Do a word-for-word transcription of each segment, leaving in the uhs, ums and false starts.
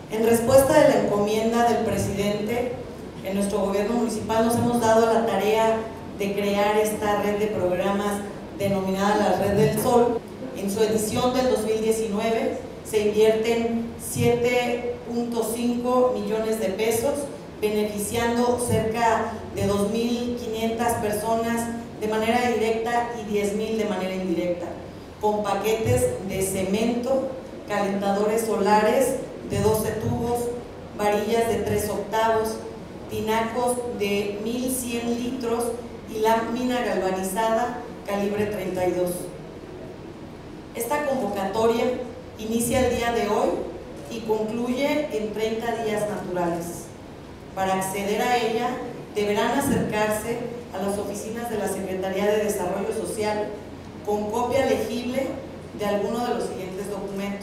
En respuesta de la encomienda del presidente, en nuestro gobierno municipal nos hemos dado la tarea de crear esta red de programas denominada la Red del Sol. En su edición del dos mil diecinueve se invierten siete punto cinco millones de pesos, beneficiando cerca de dos mil quinientas personas de manera directa y diez mil de manera indirecta, con paquetes de cemento, calentadores solares de doce tubos, varillas de tres octavos, tinacos de mil cien litros y lámina galvanizada calibre treinta y dos. Esta convocatoria inicia el día de hoy y concluye en treinta días naturales. Para acceder a ella deberán acercarse a las oficinas de la Secretaría de Desarrollo Social con copia legible de alguno de los siguientes documentos: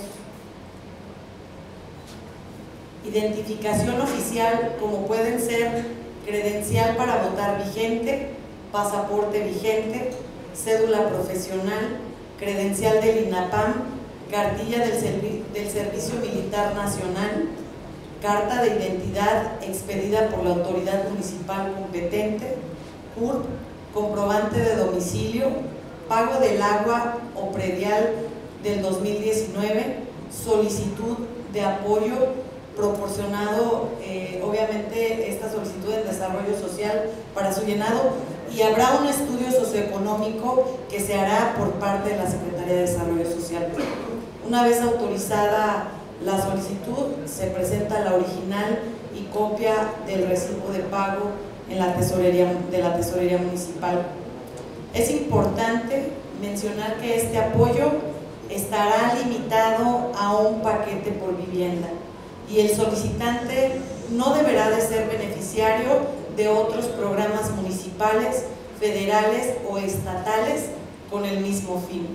identificación oficial, como pueden ser credencial para votar vigente, pasaporte vigente, cédula profesional, credencial del INAPAM, cartilla del, servi del Servicio Militar Nacional, carta de identidad expedida por la autoridad municipal competente, C U R P, comprobante de domicilio, pago del agua o predial del dos mil diecinueve, solicitud de apoyo proporcionado, eh, obviamente esta solicitud de desarrollo social para su llenado, y habrá un estudio socioeconómico que se hará por parte de la Secretaría de Desarrollo Social. Una vez autorizada la solicitud, se presenta la original y copia del recibo de pago en la tesorería de la Tesorería Municipal. Es importante mencionar que este apoyo estará limitado a un paquete por vivienda y el solicitante no deberá de ser beneficiario de otros programas municipales, federales o estatales con el mismo fin.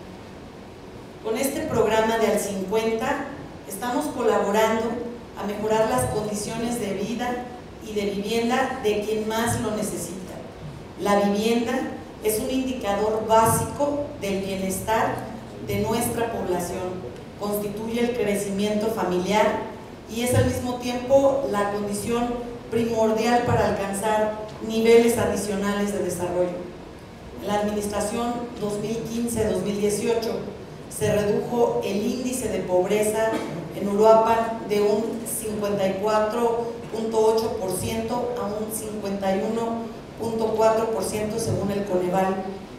Con este programa de Al cincuenta estamos colaborando a mejorar las condiciones de vida y de vivienda de quien más lo necesita. La vivienda es un indicador básico del bienestar de nuestra población, constituye el crecimiento familiar y es al mismo tiempo la condición primordial para alcanzar niveles adicionales de desarrollo. En la administración dos mil quince a dos mil dieciocho se redujo el índice de pobreza en Uruapan de un cincuenta y cuatro punto ocho por ciento a un cincuenta y uno punto cuatro por ciento según el Coneval.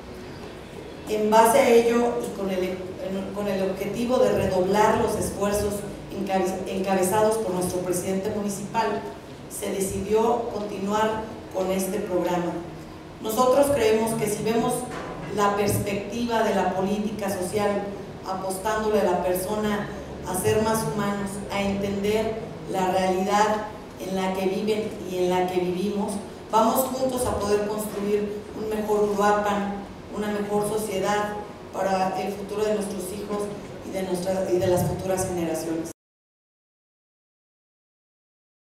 En base a ello y con el, con el objetivo de redoblar los esfuerzos encabezados por nuestro presidente municipal, se decidió continuar con este programa. Nosotros creemos que si vemos la perspectiva de la política social, apostándole a la persona a ser más humanos, a entender la realidad en la que viven y en la que vivimos, vamos juntos a poder construir un mejor Uruapan, una mejor sociedad para el futuro de nuestros hijos y de, nuestras, y de las futuras generaciones.